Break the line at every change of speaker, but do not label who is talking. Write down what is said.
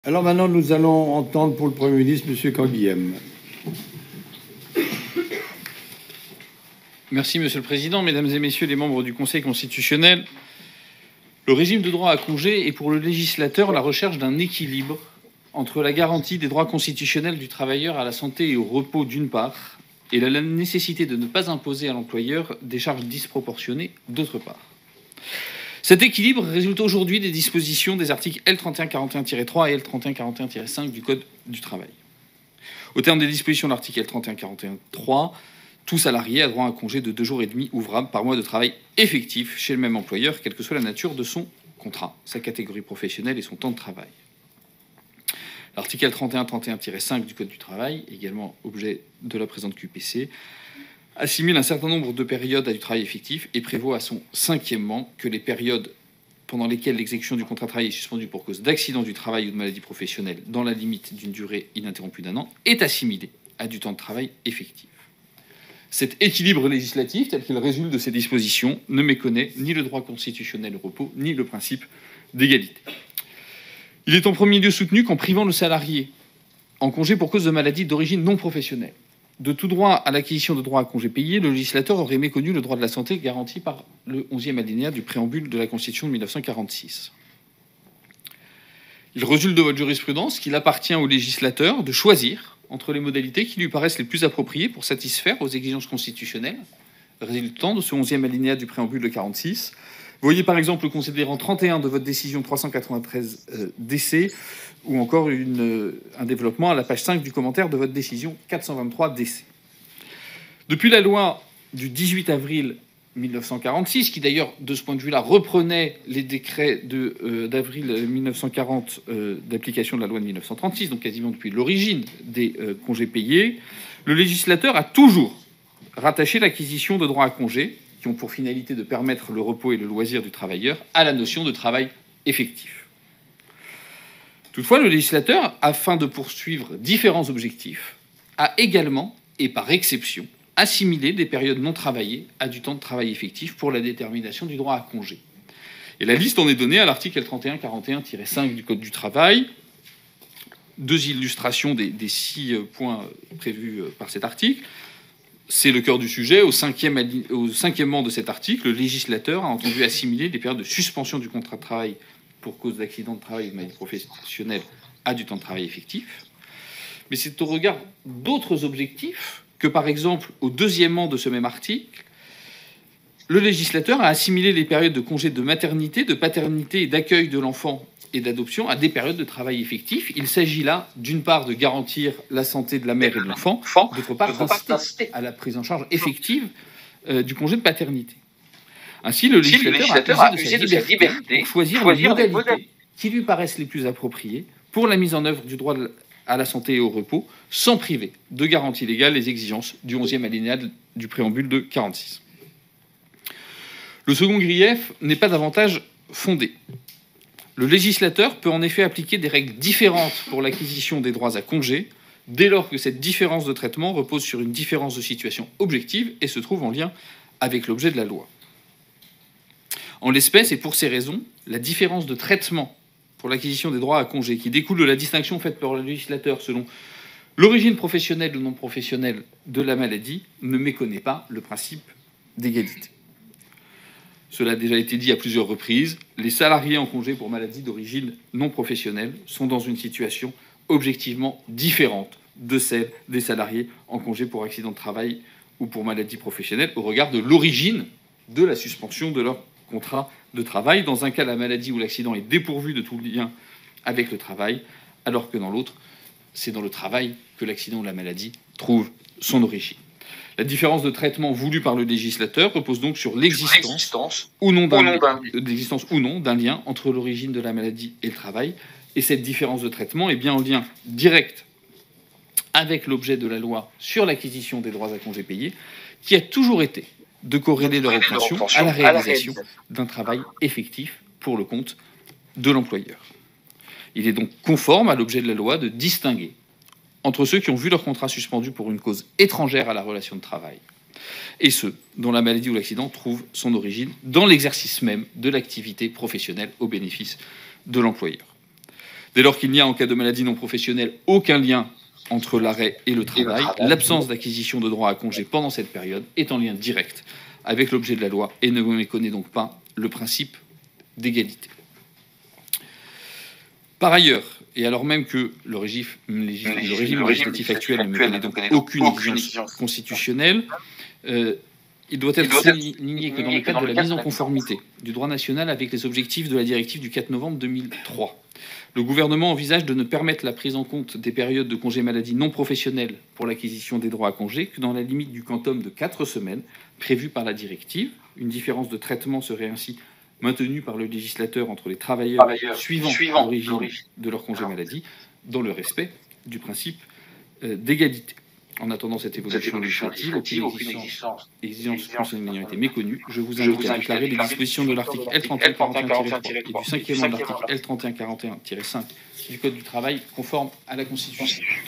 Alors maintenant, nous allons entendre pour le Premier ministre, M. Canguilhem.
Merci, Monsieur le Président. Mesdames et Messieurs les membres du Conseil constitutionnel, le régime de droit à congé est pour le législateur la recherche d'un équilibre entre la garantie des droits constitutionnels du travailleur à la santé et au repos d'une part, et la nécessité de ne pas imposer à l'employeur des charges disproportionnées d'autre part. Cet équilibre résulte aujourd'hui des dispositions des articles L3141-3 et L3141-5 du Code du travail. Au terme des dispositions de l'article L3141-3, tout salarié a droit à un congé de 2 jours et demi ouvrables par mois de travail effectif chez le même employeur, quelle que soit la nature de son contrat, sa catégorie professionnelle et son temps de travail. L'article L3131-5 du Code du travail, également objet de la présente QPC, assimile un certain nombre de périodes à du travail effectif et prévoit à son 5e que les périodes pendant lesquelles l'exécution du contrat de travail est suspendue pour cause d'accident du travail ou de maladie professionnelle dans la limite d'une durée ininterrompue d'1 an est assimilée à du temps de travail effectif. Cet équilibre législatif, tel qu'il résulte de ces dispositions, ne méconnaît ni le droit constitutionnel au repos, ni le principe d'égalité. Il est en premier lieu soutenu qu'en privant le salarié en congé pour cause de maladie d'origine non professionnelle de tout droit à l'acquisition de droits à congés payés, le législateur aurait méconnu le droit de la santé garanti par le 11e alinéa du préambule de la Constitution de 1946. Il résulte de votre jurisprudence qu'il appartient au législateur de choisir entre les modalités qui lui paraissent les plus appropriées pour satisfaire aux exigences constitutionnelles résultant de ce 11e alinéa du préambule de 46. Voyez par exemple le considérant 31 de votre décision 393 DC, ou encore un développement à la page 5 du commentaire de votre décision 423 DC. Depuis la loi du 18 avril 1946, qui d'ailleurs, de ce point de vue-là, reprenait les décrets d'avril 1940 d'application de la loi de 1936, donc quasiment depuis l'origine des congés payés, le législateur a toujours rattaché l'acquisition de droits à congés, qui ont pour finalité de permettre le repos et le loisir du travailleur, à la notion de travail effectif. Toutefois, le législateur, afin de poursuivre différents objectifs, a également, et par exception, assimilé des périodes non travaillées à du temps de travail effectif pour la détermination du droit à congé. Et la liste en est donnée à l'article L3141-5 du Code du travail. 2 illustrations des 6 points prévus par cet article. C'est le cœur du sujet. Au cinquièmement de cet article, le législateur a entendu assimiler des périodes de suspension du contrat de travail pour cause d'accident de travail ou de maladie professionnelle à du temps de travail effectif. Mais c'est au regard d'autres objectifs que, par exemple, au 2e de ce même article, le législateur a assimilé les périodes de congé de maternité, de paternité et d'accueil de l'enfant et d'adoption à des périodes de travail effectif. Il s'agit là, d'une part, de garantir la santé de la mère et de l'enfant, d'autre part, d'inciter à la prise en charge effective du congé de paternité. Ainsi, le législateur a usé de sa liberté pour choisir les modalités qui lui paraissent les plus appropriées pour la mise en œuvre du droit à la santé et au repos, sans priver de garantie légale les exigences du 11e alinéa du préambule de 46. Le second grief n'est pas davantage fondé. Le législateur peut en effet appliquer des règles différentes pour l'acquisition des droits à congé, dès lors que cette différence de traitement repose sur une différence de situation objective et se trouve en lien avec l'objet de la loi. En l'espèce, et pour ces raisons, la différence de traitement pour l'acquisition des droits à congé qui découle de la distinction faite par le législateur selon l'origine professionnelle ou non professionnelle de la maladie ne méconnaît pas le principe d'égalité. Cela a déjà été dit à plusieurs reprises, les salariés en congé pour maladie d'origine non professionnelle sont dans une situation objectivement différente de celle des salariés en congé pour accident de travail ou pour maladie professionnelle au regard de l'origine de la suspension de leur contrat de travail. Dans un cas, la maladie ou l'accident est dépourvu de tout lien avec le travail, alors que dans l'autre, c'est dans le travail que l'accident ou la maladie trouve son origine. La différence de traitement voulue par le législateur repose donc sur l'existence ou non d'un lien entre l'origine de la maladie et le travail. Et cette différence de traitement est bien en lien direct avec l'objet de la loi sur l'acquisition des droits à congés payés, qui a toujours été de corréler leur obtention à la réalisation d'un travail effectif pour le compte de l'employeur. Il est donc conforme à l'objet de la loi de distinguer entre ceux qui ont vu leur contrat suspendu pour une cause étrangère à la relation de travail et ceux dont la maladie ou l'accident trouve son origine dans l'exercice même de l'activité professionnelle au bénéfice de l'employeur. Dès lors qu'il n'y a, en cas de maladie non professionnelle, aucun lien entre l'arrêt et le travail, l'absence d'acquisition de droits à congé pendant cette période est en lien direct avec l'objet de la loi et ne méconnaît donc pas le principe d'égalité. Par ailleurs, et alors même que le régime législatif actuel ne méconnaît donc aucune exigence constitutionnelle, il doit être souligné que dans le cadre de la mise en conformité du droit national avec les objectifs de la directive du 4 novembre 2003, le gouvernement envisage de ne permettre la prise en compte des périodes de congé maladie non professionnels pour l'acquisition des droits à congé que dans la limite du quantum de 4 semaines prévue par la directive. Une différence de traitement serait ainsi maintenue par le législateur entre les travailleurs suivant l'origine de leur congé maladie, dans le respect du principe d'égalité. En attendant cette évolution législative, aucune exigence constitutionnelle ayant été méconnue, je vous invite à déclarer les dispositions de l'article L3141-3 et du 5e de l'article L3141-5 du Code du travail conformes à la Constitution.